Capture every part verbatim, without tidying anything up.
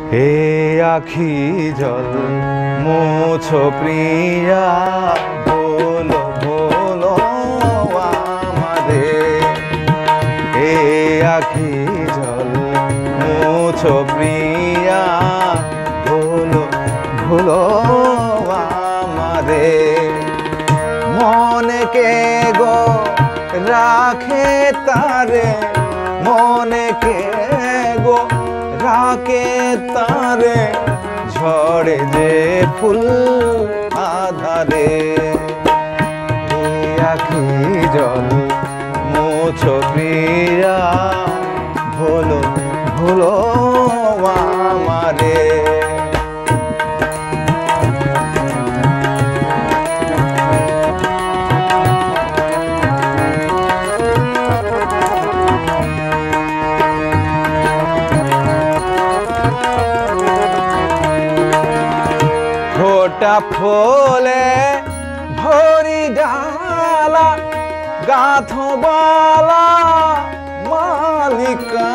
হে আখি জল মুছো প্রিয়া বলো বলো আমারে। হে আখি জল মুছো প্রিয়া বলো বলো আমারে। মনে কে গো রাখে তারে, মনে কে গো রাখে তারে, ঝড়ে যে ফুল আধারে। আখি জল মুছো প্রিয়া ভুলো ভুলো আমারে। ফোটা ফোলে ভরি ডালা, গাথো বালা মালিকা।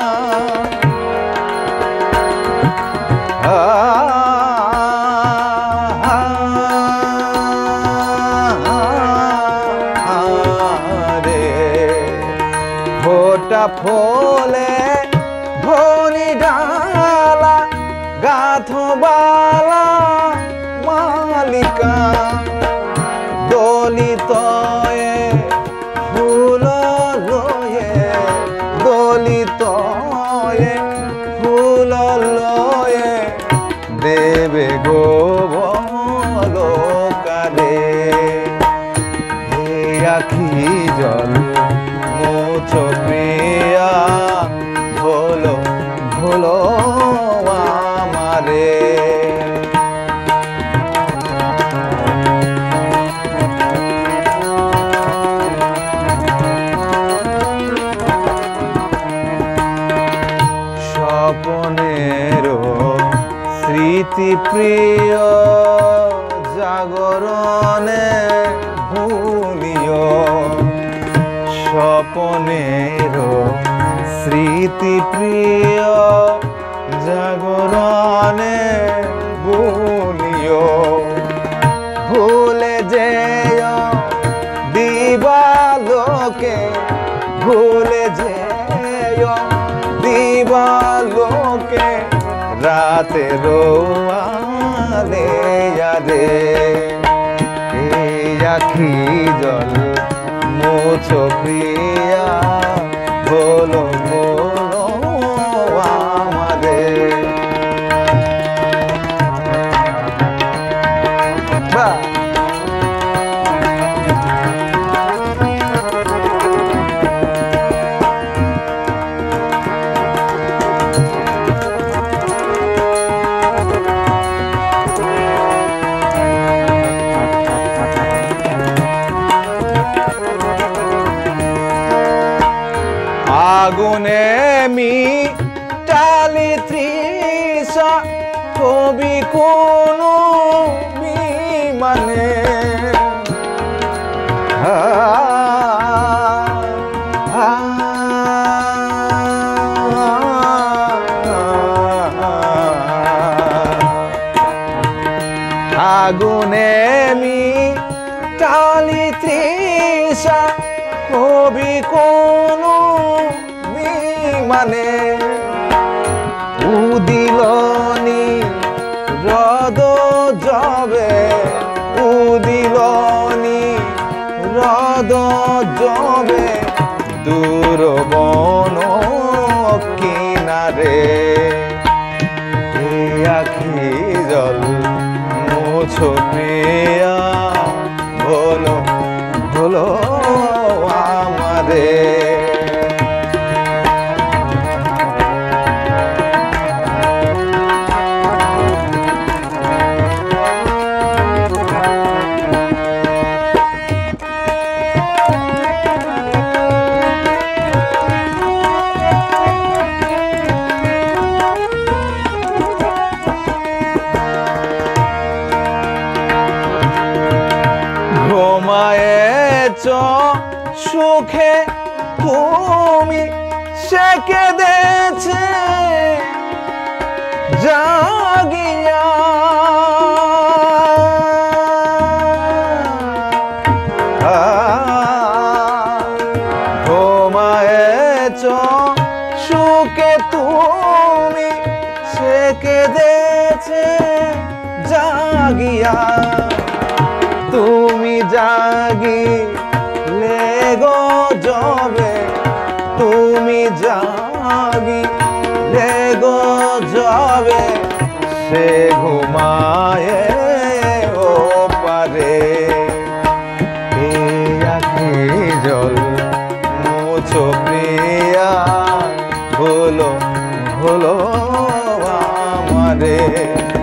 রে ফোটা ফোলে ভরি ডালা, গাথো বালা মালিকা। দলিত ফুল লয়ে, দলিত ফুল লয়ে, দেবে গো বলকারে। হে আখি জল মুছো প্রিয়া ভোলো ভোলো আমারে। স্বপনেরও স্মৃতি প্রিয় জাগরণে ভুলিও। স্বপনেরও স্মৃতি প্রিয় জাগরণে ভুলিও। ভুলে যেও দিবালোকে, ভুলে যেও দিবালোকে, রাতে রোয়ালে আরে। এই আখি জল মুছো প্রিয়া বলো বলো আমারে। আগুনে মিটালি তৃষা, কবি কোন বিমানে। আগুনে মিটালি তৃষা, কবি কোন মানে। উদিলনি হ্রদ জবে, উদিলনি হ্রদ জবে, দূর বন কিনারে। এই আখি জল মুছো প্রিয়া বলো বলো আমারে। ঘুমায়েছ সুখে তুমি, সে কেঁদেছে জাগিয়া ঘুমায়েছ সুখে তুমি, সে কেঁদেছে জাগিয়া। তুমি জাগিলে গো যবে, তুমি জাগিলে গো যবে, সে ঘুমায় ও পারে। এই আখি জল মুছো প্রিয়া, ভুলো ভুলো আমারে।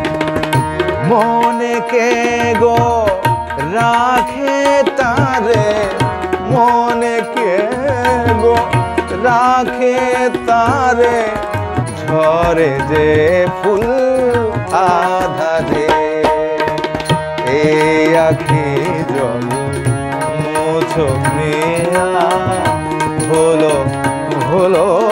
মনে কে গো রাখে তারে, মনে কে গো রাখে তারে, ঝরে যে ফুল আধারে। এই আখি জল মুছো প্রিয়া, ভুলো ভুলো